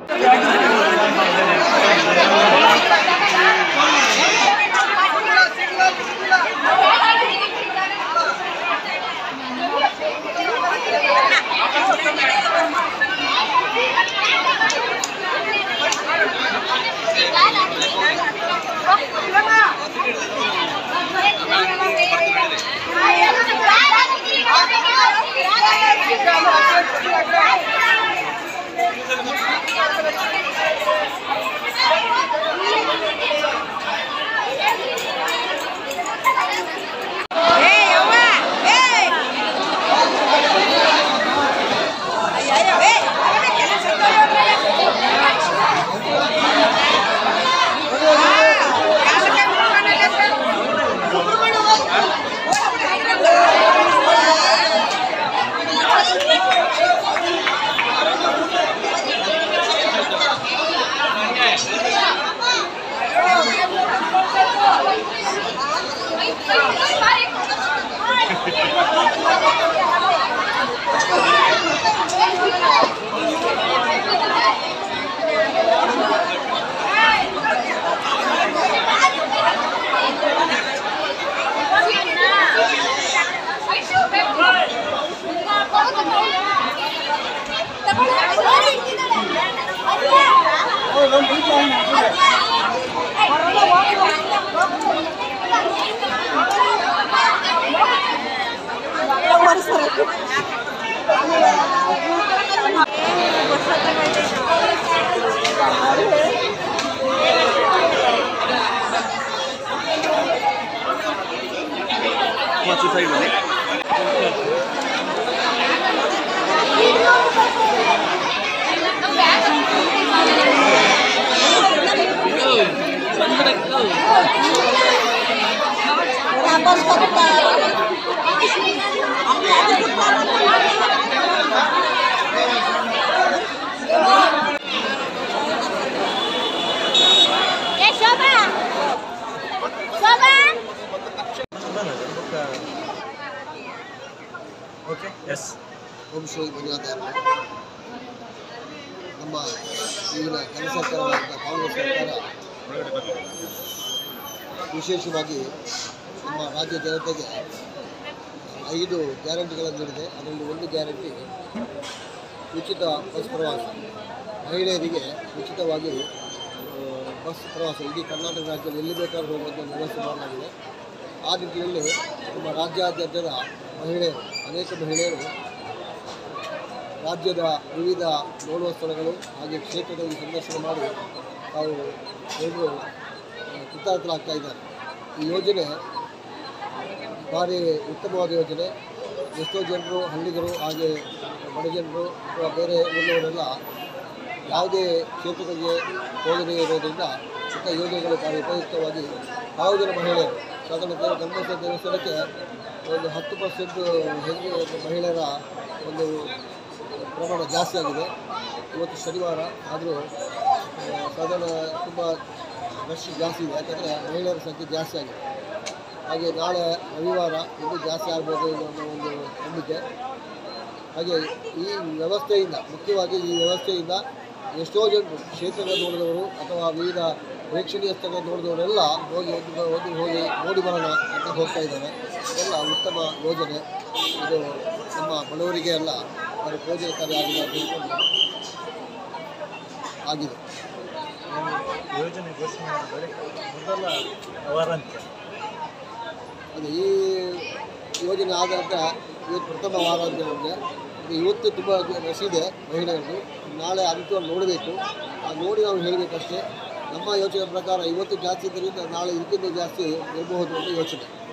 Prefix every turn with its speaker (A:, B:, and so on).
A: ಓಂ ಶ್ರೀ ಮಂಜುನಾಥ ನಮ್ಮ ಈಗಿನ ಕೇಂದ್ರ ಸರ್ಕಾರವಾದ ಕಾಂಗ್ರೆಸ್ ಸರ್ಕಾರ ವಿಶೇಷವಾಗಿ ನಮ್ಮ ರಾಜ್ಯ ಜನತೆಗೆ 5 ಗ್ಯಾರಂಟಿಗಳನ್ನು ನೀಡಿದೆ. ಅದರಲ್ಲಿ ಒಂದು ಗ್ಯಾರಂಟಿ ಉಚಿತ ಬಸ್ ಪ್ರವಾಸ, ಮಹಿಳೆಯರಿಗೆ ಉಚಿತವಾಗಿ ಬಸ್ ಪ್ರವಾಸ ಇಡೀ ಕರ್ನಾಟಕ ರಾಜ್ಯದಲ್ಲಿ ಎಲ್ಲಿ ಬೇಕಾದ್ರೂ ಹೋಗುವಂಥ ವ್ಯವಸ್ಥೆ ಮಾಡಲಾಗಿದೆ. ಆ ನಿಟ್ಟಿನಲ್ಲಿ ನಮ್ಮ ರಾಜ್ಯಾದ್ಯಂತದ ಮಹಿಳೆಯರು, ಅನೇಕ ಮಹಿಳೆಯರು ರಾಜ್ಯದ ವಿವಿಧ ನೋಡುವ ಸ್ಥಳಗಳು ಹಾಗೆ ಕ್ಷೇತ್ರದಲ್ಲಿ ಸಂದರ್ಶನ ಮಾಡಿ ತಾವು ಎಲ್ಲರೂ ಕೃತಾರ್ಥರಾಗ್ತಾ ಇದ್ದಾರೆ. ಈ ಯೋಜನೆ ಭಾರಿ ಉತ್ತಮವಾದ ಯೋಜನೆ. ಎಷ್ಟೋ ಜನರು, ಹಳ್ಳಿಗರು ಹಾಗೆ ಬಡ ಜನರು ಅಥವಾ ಬೇರೆ ಊರಿನವರೆಲ್ಲ ಯಾವುದೇ ಕ್ಷೇತ್ರಗಳಿಗೆ ಹೋಗದೇ ಇರೋದರಿಂದ ಇಂಥ ಯೋಜನೆಗಳು ಭಾರಿ ಉಪಯುಕ್ತವಾಗಿ ಹಲವು ಜನ ಮಹಿಳೆಯರು ಸಾಧಾರಣ ಧರ್ಮಸ್ಥಳ ದೇವಸ್ಥಾನಕ್ಕೆ ಒಂದು 10% ಹೆಣ್ಣು ಮಹಿಳೆಯರ ಒಂದು ಪ್ರಮಾಣ ಜಾಸ್ತಿ ಆಗಿದೆ. ಇವತ್ತು ಶನಿವಾರ ಆದರೂ ಸಾಧಾರಣ ತುಂಬ ರಶ್ ಜಾಸ್ತಿ ಇದೆ, ಯಾಕಂದರೆ ಮಹಿಳೆಯರ ಸಂಖ್ಯೆ ಜಾಸ್ತಿ ಆಗಿದೆ. ಹಾಗೆ ನಾಳೆ ರವಿವಾರ ಇನ್ನೂ ಜಾಸ್ತಿ ಆಗ್ಬೋದು ಅನ್ನೋ ಒಂದು ನಂಬಿಕೆ. ಹಾಗೆ ಈ ವ್ಯವಸ್ಥೆಯಿಂದ, ಮುಖ್ಯವಾಗಿ ಈ ವ್ಯವಸ್ಥೆಯಿಂದ ಎಷ್ಟೋ ಜನರು ಕ್ಷೇತ್ರಗಳು ನೋಡಿದವರು ಅಥವಾ ವಿವಿಧ ಪ್ರೇಕ್ಷಣೀಯ ಸ್ಥಳ ನೋಡಿದವರೆಲ್ಲ ಹೋಗಿ ನೋಡಿ ಬರೋಣ ಅಂತ ಹೋಗ್ತಾ ಇದ್ದಾರೆ. ಇದೆಲ್ಲ ಉತ್ತಮ ಯೋಜನೆ. ಇದು ನಮ್ಮ ಬಡವರಿಗೆ ಎಲ್ಲ ಅವರ ಪ್ರಯೋಜನಕಾರಿ ಆಗಿದೆ.
B: ಯೋಜನೆ ಘೋಷಣೆ ಮೊದಲ ವಾರಾಂತ್ಯ
A: ಅದು ಈ ಯೋಜನೆ ಆಧಾರದ ಇವತ್ತು ಪ್ರಥಮ ವಾರಾಂತ್ಯ ನಮಗೆ. ಇವತ್ತು ತುಂಬ ರಶಿದೆ ಮಹಿಳೆಯರದು. ನಾಳೆ ಅಂತ್ಯವನ್ನು ನೋಡಬೇಕು, ನೋಡಿ ನಾವು ಹೇಳಬೇಕಷ್ಟೇ. ನಮ್ಮ ಯೋಚನೆ ಪ್ರಕಾರ ಇವತ್ತು ಜಾಸ್ತಿ ಇದ್ದರಿಂದ ನಾಳೆ ಇದಕ್ಕಿಂತ ಜಾಸ್ತಿ ಇರಬಹುದು ಅಂತ ಯೋಚನೆ.